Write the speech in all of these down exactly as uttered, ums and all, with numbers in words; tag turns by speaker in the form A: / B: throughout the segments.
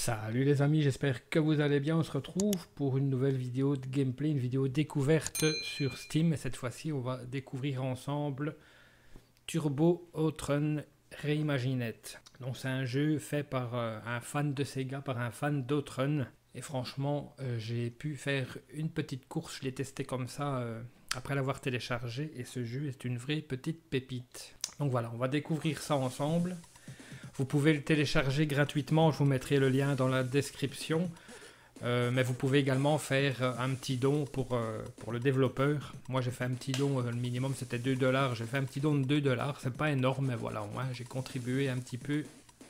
A: Salut les amis, j'espère que vous allez bien. On se retrouve pour une nouvelle vidéo de gameplay, une vidéo découverte sur Steam. Et cette fois-ci, on va découvrir ensemble Turbo Outrun Reimagined. Donc c'est un jeu fait par euh, un fan de Sega, par un fan d'Outrun. Et franchement, euh, j'ai pu faire une petite course, je l'ai testé comme ça euh, après l'avoir téléchargé. Et ce jeu est une vraie petite pépite. Donc voilà, on va découvrir ça ensemble. Vous pouvez le télécharger gratuitement, je vous mettrai le lien dans la description. Euh, mais vous pouvez également faire un petit don pour, euh, pour le développeur. Moi j'ai fait un petit don, le minimum c'était deux dollars. J'ai fait un petit don de deux dollars, c'est pas énorme, mais voilà, moi j'ai contribué un petit peu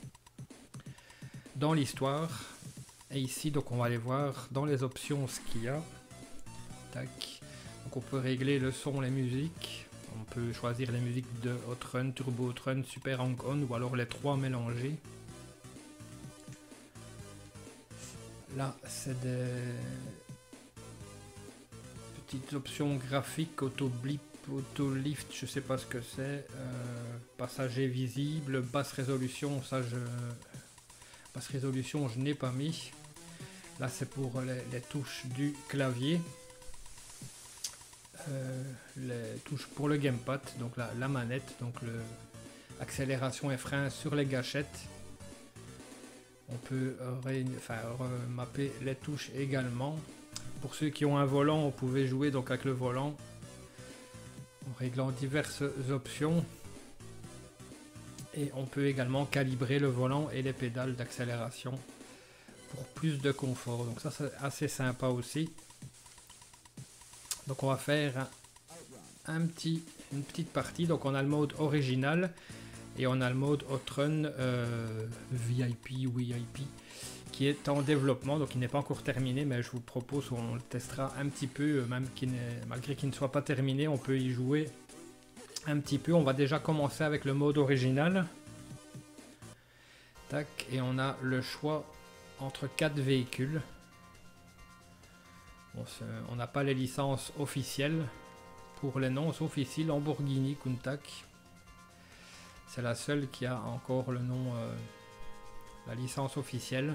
A: dans l'histoire. Et ici, donc on va aller voir dans les options ce qu'il y a. Tac. Donc on peut régler le son, les musiques. On peut choisir les musiques de Outrun, Turbo Outrun, Super Hang-On ou alors les trois mélangés. Là, c'est des petites options graphiques, auto-blip, auto-lift, je sais pas ce que c'est. Euh, passager visible, basse résolution, ça je... Basse résolution, je n'ai pas mis. Là, c'est pour les, les touches du clavier. Euh, les touches pour le gamepad, donc la, la manette, donc le accélération et frein sur les gâchettes. On peut ré, enfin, remapper les touches également. Pour ceux qui ont un volant, on pouvait jouer donc avec le volant en réglant diverses options. Et on peut également calibrer le volant et les pédales d'accélération pour plus de confort. Donc ça c'est assez sympa aussi. Donc on va faire un, un petit, une petite partie. Donc on a le mode original et on a le mode Outrun euh, V I P ou V I P qui est en développement, donc il n'est pas encore terminé, mais je vous propose qu'on le testera un petit peu, même qu'il malgré qu'il ne soit pas terminé, on peut y jouer un petit peu. On va déjà commencer avec le mode original. Tac, et on a le choix entre quatre véhicules. On n'a pas les licences officielles pour les noms, sauf ici Lamborghini Countach. C'est la seule qui a encore le nom, euh, la licence officielle.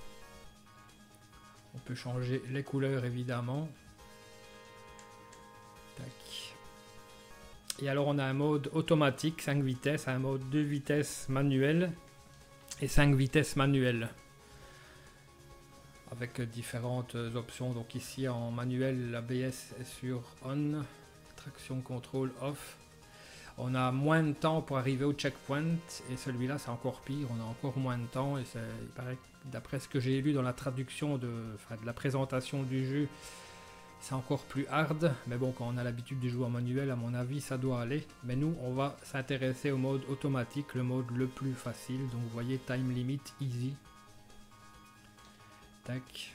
A: On peut changer les couleurs évidemment. Tac. Et alors on a un mode automatique cinq vitesses, un mode deux vitesses manuel et cinq vitesses manuel. Avec différentes options. Donc ici en manuel, l'A B S est sur on, traction contrôle off. On a moins de temps pour arriver au checkpoint et celui-là c'est encore pire, on a encore moins de temps et il paraît que d'après ce que j'ai lu dans la traduction de, enfin, de la présentation du jeu, c'est encore plus hard. Mais bon, quand on a l'habitude de jouer en manuel, à mon avis ça doit aller. Mais nous on va s'intéresser au mode automatique, le mode le plus facile. Donc vous voyez, time limit easy. Tac.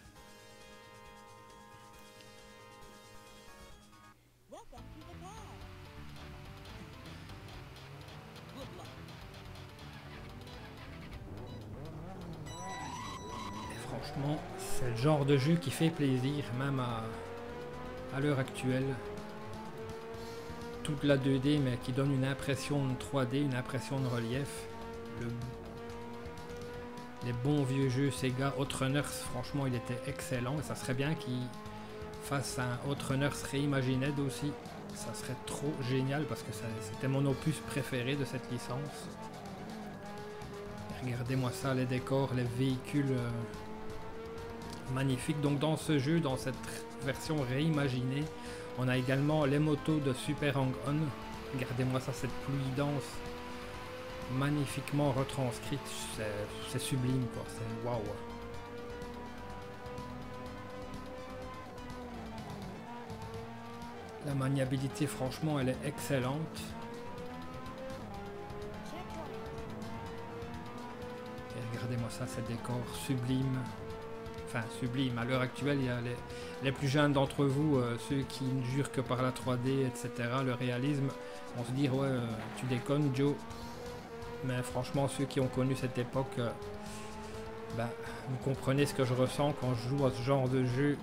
A: Et franchement, c'est le genre de jeu qui fait plaisir, même à, à l'heure actuelle. Toute la deux D, mais qui donne une impression de trois D, une impression de relief. Le Les bons vieux jeux Sega Outrunners, franchement il était excellent et ça serait bien qu'ils fassent un Outrunners Reimagined aussi. Ça serait trop génial parce que c'était mon opus préféré de cette licence. Regardez-moi ça, les décors, les véhicules euh, magnifiques. Donc dans ce jeu, dans cette version réimaginée, on a également les motos de Super Hang-On. Regardez-moi ça, cette pluie dense. Magnifiquement retranscrite, c'est sublime quoi, c'est waouh. La maniabilité franchement elle est excellente. Et regardez-moi ça, ces décors sublimes. Enfin sublime, à l'heure actuelle il y a les, les plus jeunes d'entre vous, euh, ceux qui ne jurent que par la trois D, et cetera, le réalisme, vont se dire ouais euh, tu déconnes Joe. Mais franchement, ceux qui ont connu cette époque, euh, bah, vous comprenez ce que je ressens quand je joue à ce genre de jeu.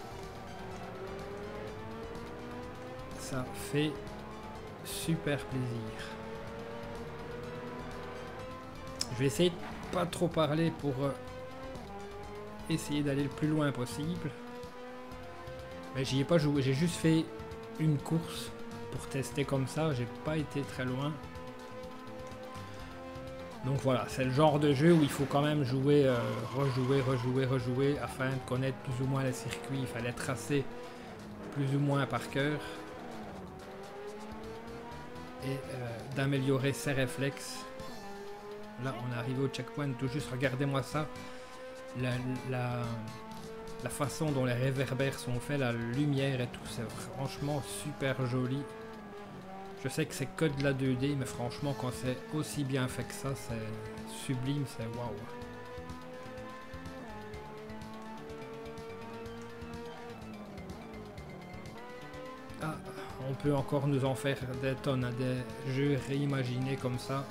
A: Ça fait super plaisir. Je vais essayer de pas trop parler pour euh, essayer d'aller le plus loin possible. Mais j'y ai pas joué, j'ai juste fait une course pour tester comme ça, j'ai pas été très loin. Donc voilà, c'est le genre de jeu où il faut quand même jouer, euh, rejouer, rejouer, rejouer afin de connaître plus ou moins les circuits. Il fallait tracer plus ou moins par cœur et euh, d'améliorer ses réflexes. Là, on est arrivé au checkpoint tout juste, regardez-moi ça. La, la, la façon dont les réverbères sont faits, la lumière et tout, c'est franchement super joli. Je sais que c'est que de la deux D, mais franchement, quand c'est aussi bien fait que ça, c'est sublime, c'est waouh. Ah, on peut encore nous en faire des tonnes, hein, des jeux réimaginés comme ça.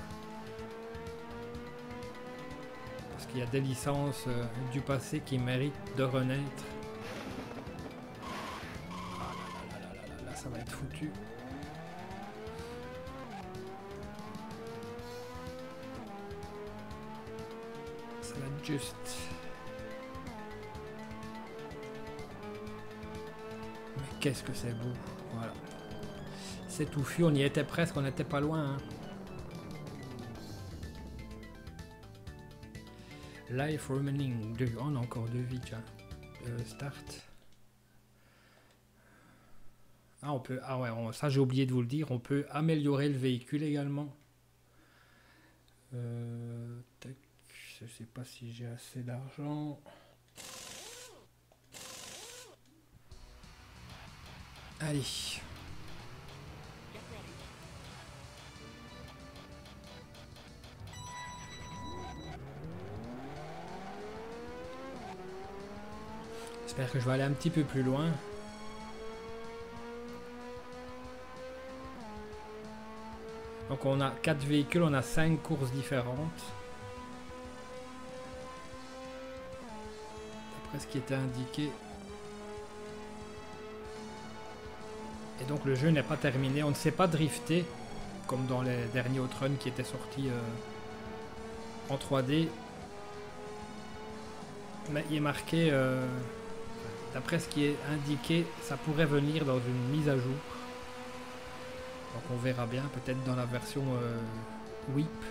A: Parce qu'il y a des licences euh, du passé qui méritent de renaître. Ah là là là là là là, ça va être foutu. Ça va être juste. Mais qu'est-ce que c'est beau. Voilà. C'est touffu, on y était presque, on n'était pas loin. Hein. Life remaining deux. Oh, on a encore deux vies, tiens. Euh, start. Ah, on peut. Ah ouais, on... ça j'ai oublié de vous le dire. On peut améliorer le véhicule également. Euh... Tac. Je sais pas si j'ai assez d'argent. Allez. J'espère que je vais aller un petit peu plus loin. Donc on a quatre véhicules, on a cinq courses différentes. D'après ce qui était indiqué. Et donc le jeu n'est pas terminé. On ne sait pas drifter, comme dans les derniers Outrun qui étaient sortis euh, en trois D. Mais il est marqué... Euh, D'après ce qui est indiqué, ça pourrait venir dans une mise à jour. Donc on verra bien, peut-être dans la version euh, W I P.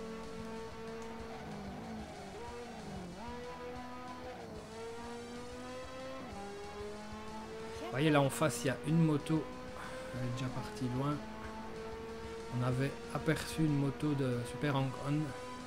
A: Vous voyez là en face, il y a une moto. Elle est déjà partie loin. On avait aperçu une moto de Super Hang-On.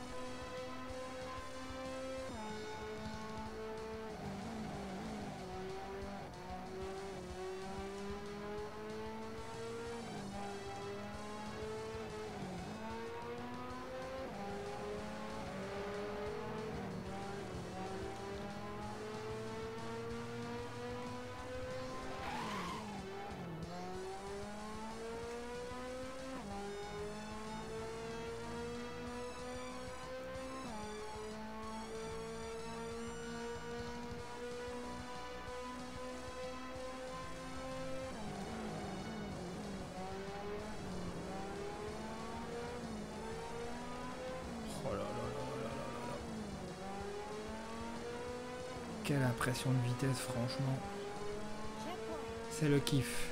A: Quelle impression de vitesse, franchement. C'est le kiff.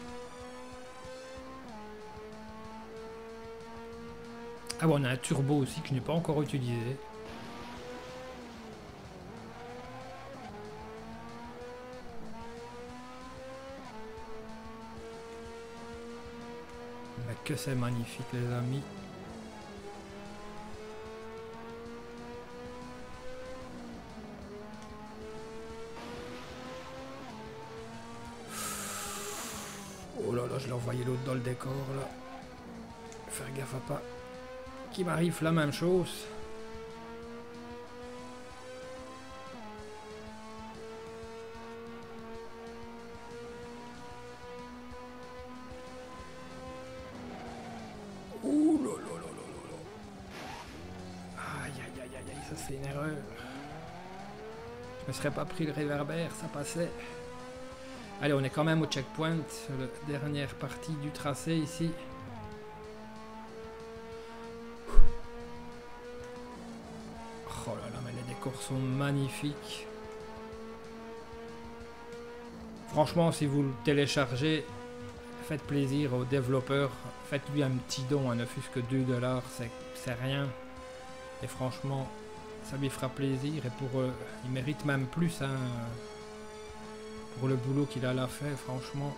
A: Ah bon, on a un turbo aussi que je n'ai pas encore utilisé. Mais que c'est magnifique, les amis. Oh là là, je l'ai envoyé l'autre dans le décor là. Faire gaffe à pas qu'il m'arrive la même chose. Ouh là là là là là là. Aïe aïe aïe aïe aïe, ça c'est une erreur. Je me serais pas pris le réverbère, ça passait. Allez, on est quand même au checkpoint, la dernière partie du tracé ici. Oh là là, mais les décors sont magnifiques. franchement, si vous le téléchargez, faites plaisir aux développeurs. Faites-lui un petit don, hein, ne fût-ce que deux dollars, c'est rien. Et franchement, ça lui fera plaisir. Et pour euh, il mérite même plus, hein, pour le boulot qu'il a là fait, franchement.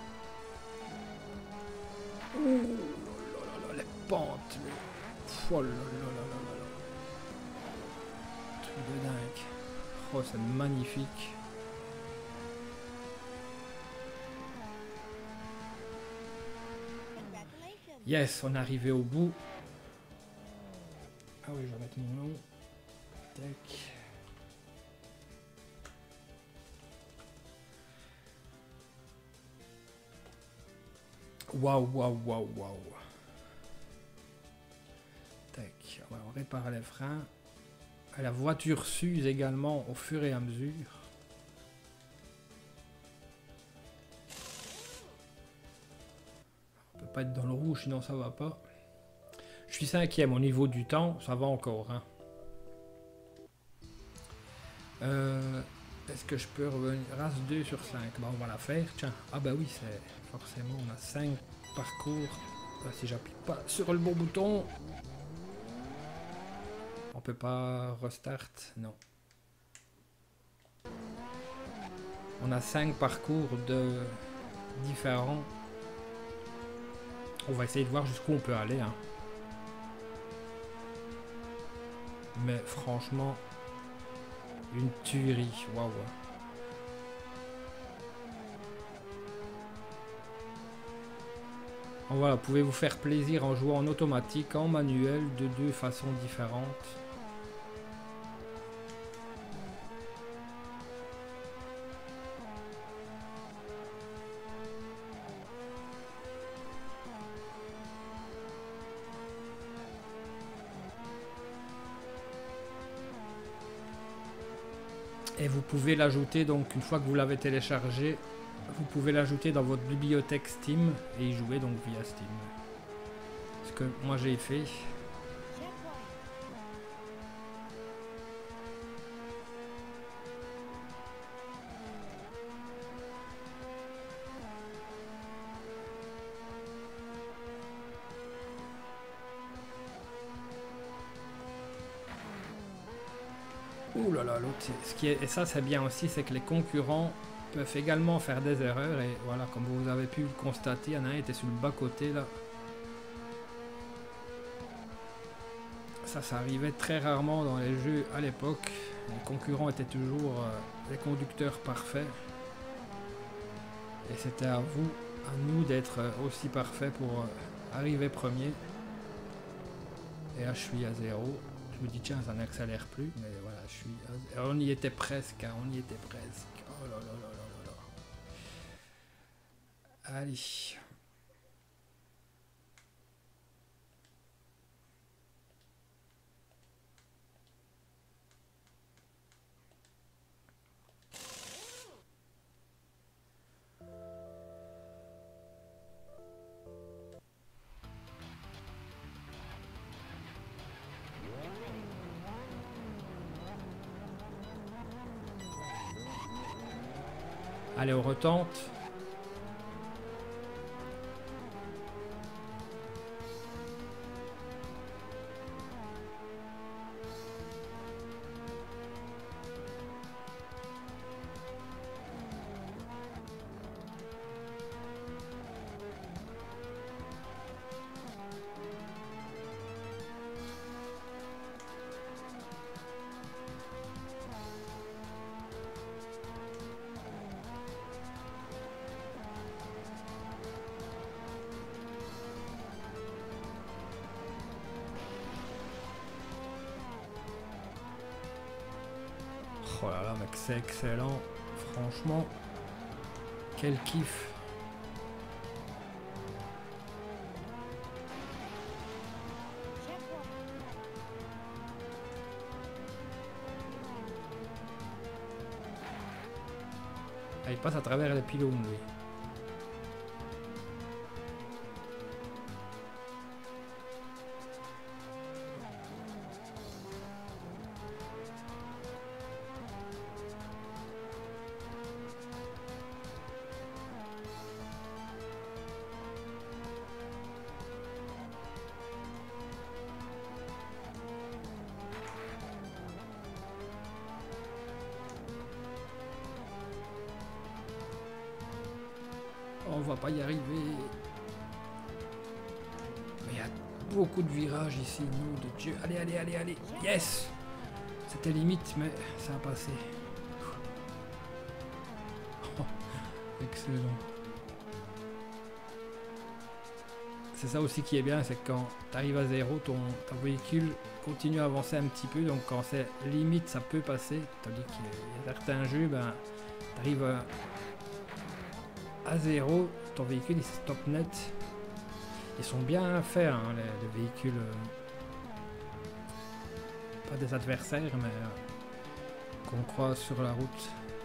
A: Oh là là là, les pentes. Les... Oh là là là là là là. Truc de dingue. Oh, c'est magnifique. Yes, on est arrivé au bout. Ah oui, je vais mettre mon nom. Tac. Waouh, waouh, waouh, waouh. Tac, on va réparer les freins. La voiture s'use également au fur et à mesure. On peut pas être dans le rouge, sinon ça va pas. Je suis cinquième au niveau du temps, ça va encore. Hein. Euh, Est-ce que je peux revenir? Race deux sur cinq. Bah, on va la faire. Tiens. Ah bah oui, c'est forcément, on a cinq parcours. Bah, si j'appuie pas sur le bon bouton. On peut pas restart, non. On a cinq parcours de différents. On va essayer de voir jusqu'où on peut aller. Hein. Mais franchement, une tuerie. Waouh. Voilà, vous pouvez vous faire plaisir en jouant en automatique, en manuel, de deux façons différentes. Et vous pouvez l'ajouter, donc une fois que vous l'avez téléchargé, vous pouvez l'ajouter dans votre bibliothèque Steam et y jouer donc via Steam. Ce que moi j'ai fait. Ouh là là, l'autre, ce qui est, et ça c'est bien aussi, c'est que les concurrents peuvent également faire des erreurs et voilà, comme vous avez pu le constater, il y en a un qui était sur le bas côté là. Ça, ça arrivait très rarement dans les jeux à l'époque. Les concurrents étaient toujours euh, les conducteurs parfaits. Et c'était à vous, à nous d'être aussi parfaits pour euh, arriver premier. Et là je suis à zéro. Je me dis tiens, ça n'accélère plus, mais voilà, je suis à... on y était presque, hein, on y était presque. Oh là là là là là là. Allez. Allez, on retente. Oh là là, mec, c'est excellent. Franchement, quel kiff. Ah, il passe à travers les pylônes, lui. va pas y arriver. Mais il y a beaucoup de virages ici, nom de Dieu. Allez, allez, allez, allez. Yes! C'était limite, mais ça a passé. Oh, excellent. C'est ça aussi qui est bien, c'est que quand tu arrives à zéro, ton, ton véhicule continue à avancer un petit peu. Donc quand c'est limite, ça peut passer. Tandis qu'il y a certains jeux, ben, tu arrives à, à zéro, ton véhicule il stoppe net. Ils sont bien faits, hein, les, les véhicules. Euh, pas des adversaires, mais euh, qu'on croise sur la route.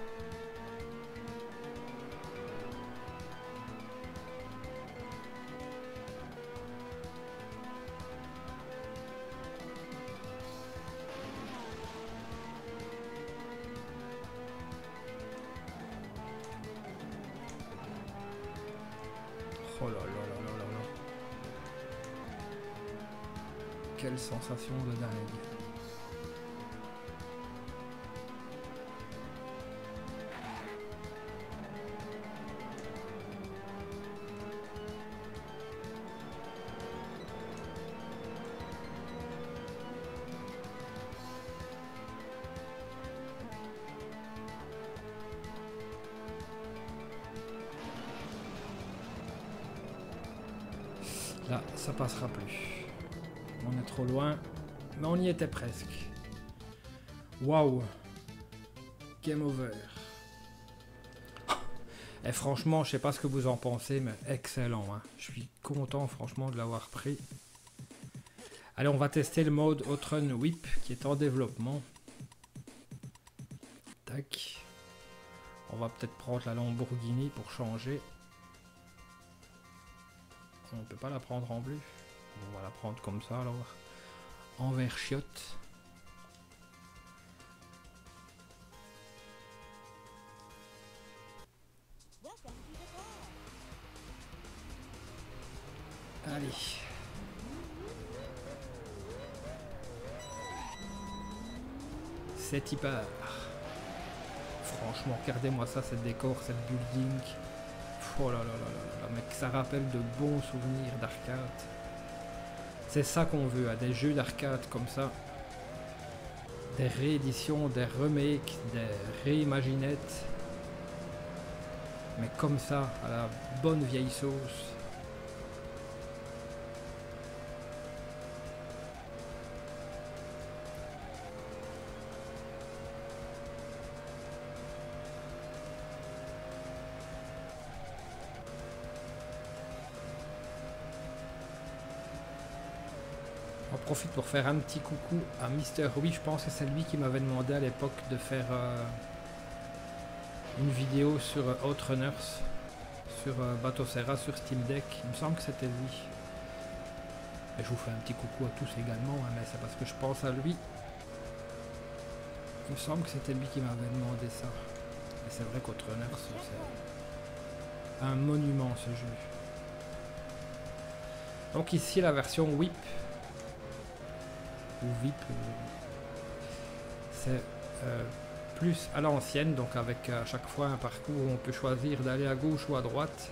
A: Oh là là là là là là. Quelle sensation de dingue. Là, ça passera plus. On est trop loin, mais on y était presque. Waouh! Game over. Et franchement, je sais pas ce que vous en pensez, mais excellent. Hein. Je suis content, franchement, de l'avoir pris. Allez, on va tester le mode Outrun Whip qui est en développement. Tac. On va peut-être prendre la Lamborghini pour changer. On ne peut pas la prendre en bleu. On va la prendre comme ça alors. En vert chiotte. Allez. C'est y part. Franchement, regardez-moi ça, ce décor, cette building. Oh là là là là là, mec, ça rappelle de bons souvenirs d'arcade. C'est ça qu'on veut, à des jeux d'arcade comme ça. Des rééditions, des remakes, des réimaginettes. Mais comme ça, à la bonne vieille sauce. On profite pour faire un petit coucou à Mister Oui, je pense que c'est lui qui m'avait demandé à l'époque de faire euh, une vidéo sur euh, Outrunners, sur euh, Batocera, sur Steam Deck. Il me semble que c'était lui. Et je vous fais un petit coucou à tous également, hein, mais c'est parce que je pense à lui. Il me semble que c'était lui qui m'avait demandé ça. Et c'est vrai qu'Outrunners, c'est un monument ce jeu. Donc ici la version Whip. Ou V I P, c'est euh, plus à l'ancienne, donc avec à chaque fois un parcours où on peut choisir d'aller à gauche ou à droite.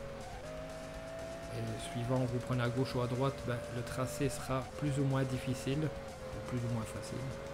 A: Et suivant que vous prenez à gauche ou à droite, ben, le tracé sera plus ou moins difficile, ou plus ou moins facile.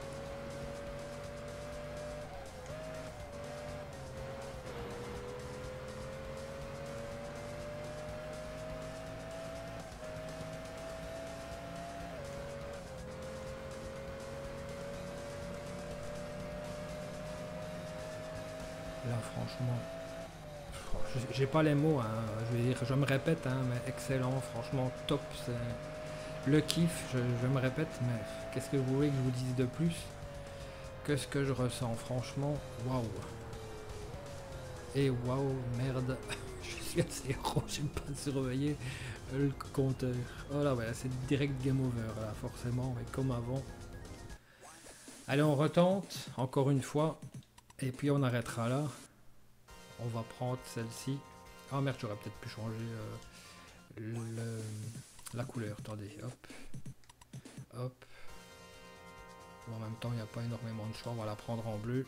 A: Là, franchement, j'ai pas les mots, hein. Je veux dire, je me répète, hein, mais excellent, franchement, top, c'est le kiff, je, je me répète, mais qu'est-ce que vous voulez que je vous dise de plus que ce que je ressens, franchement, waouh. Et waouh, merde, je suis à zéro, j'ai pas surveillé le compteur. Oh là, ouais, c'est direct game over, là, forcément, mais comme avant. Allez, on retente, encore une fois. Et puis on arrêtera là. On va prendre celle-ci. Ah merde, j'aurais peut-être pu changer euh, le, la couleur. Attendez, hop. Hop. Bon, en même temps, il n'y a pas énormément de choix. On va la prendre en bleu.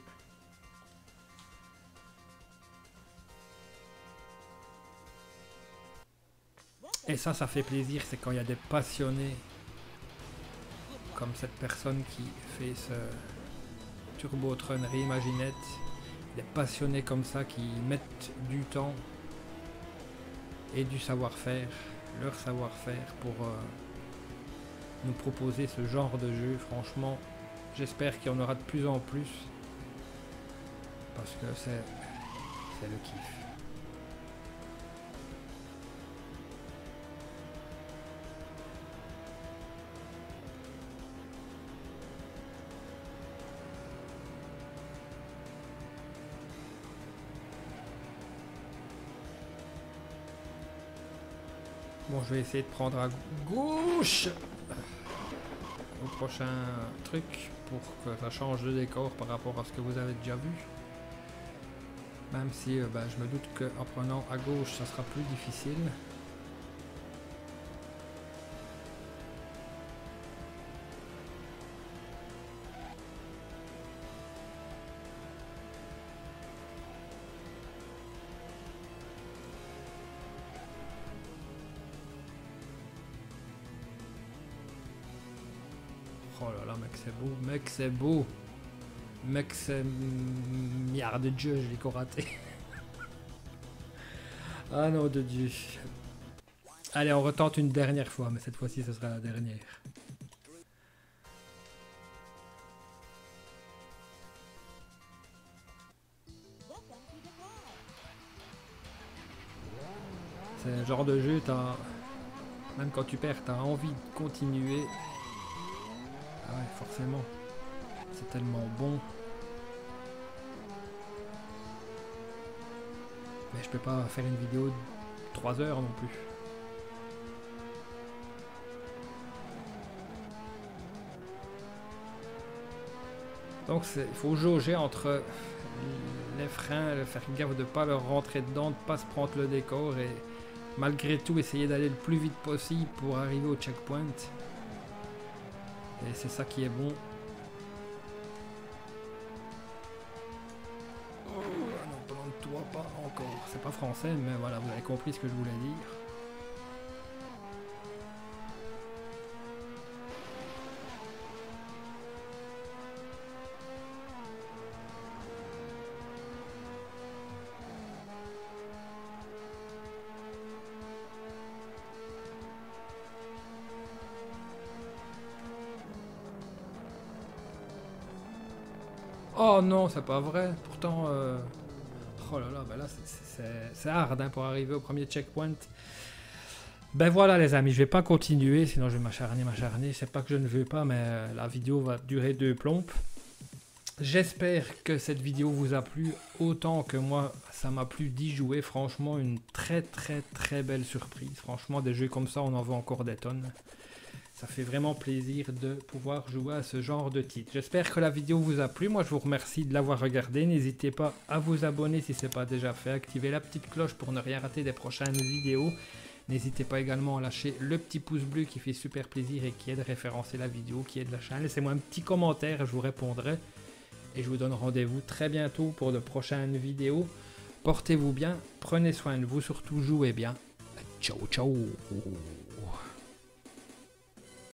A: Et ça, ça fait plaisir, c'est quand il y a des passionnés comme cette personne qui fait ce Turbo Outrun Reimagined, des passionnés comme ça qui mettent du temps et du savoir-faire, leur savoir-faire pour euh, nous proposer ce genre de jeu. Franchement, j'espère qu'il y en aura de plus en plus parce que c'est c'est le kiff. Bon, je vais essayer de prendre à gauche au prochain truc pour que ça change de décor par rapport à ce que vous avez déjà vu. Même si euh, bah, je me doute qu'en prenant à gauche, ça sera plus difficile. Oh là là, mec, c'est beau, mec, c'est beau. Mec, c'est milliard de dieu, je l'ai encore raté. Ah non, de dieu. Allez, on retente une dernière fois, mais cette fois-ci, ce sera la dernière. C'est le genre de jeu, t'as... même quand tu perds, t'as envie de continuer. Ah ouais, forcément. C'est tellement bon. Mais je peux pas faire une vidéo de trois heures non plus. Donc il faut jauger entre les freins, faire gaffe de ne pas leur rentrer dedans, de ne pas se prendre le décor et malgré tout essayer d'aller le plus vite possible pour arriver au checkpoint. Et c'est ça qui est bon. Oh non, plante-toi pas encore. C'est pas français, mais voilà, vous avez compris ce que je voulais dire. Oh non, c'est pas vrai. Pourtant, euh... oh là là, ben là c'est hard hein, pour arriver au premier checkpoint. Ben voilà les amis, je vais pas continuer, sinon je vais m'acharner, m'acharner. C'est pas que je ne veux pas, mais la vidéo va durer deux plombes. J'espère que cette vidéo vous a plu autant que moi, ça m'a plu d'y jouer. Franchement, une très très très belle surprise. Franchement, des jeux comme ça, on en voit encore des tonnes. Ça fait vraiment plaisir de pouvoir jouer à ce genre de titre. J'espère que la vidéo vous a plu. Moi, je vous remercie de l'avoir regardé. N'hésitez pas à vous abonner si ce n'est pas déjà fait. Activez la petite cloche pour ne rien rater des prochaines vidéos. N'hésitez pas également à lâcher le petit pouce bleu qui fait super plaisir et qui aide à référencer la vidéo, qui aide la chaîne. Laissez-moi un petit commentaire, je vous répondrai. Et je vous donne rendez-vous très bientôt pour de prochaines vidéos. Portez-vous bien, prenez soin de vous, surtout jouez bien. Ciao, ciao.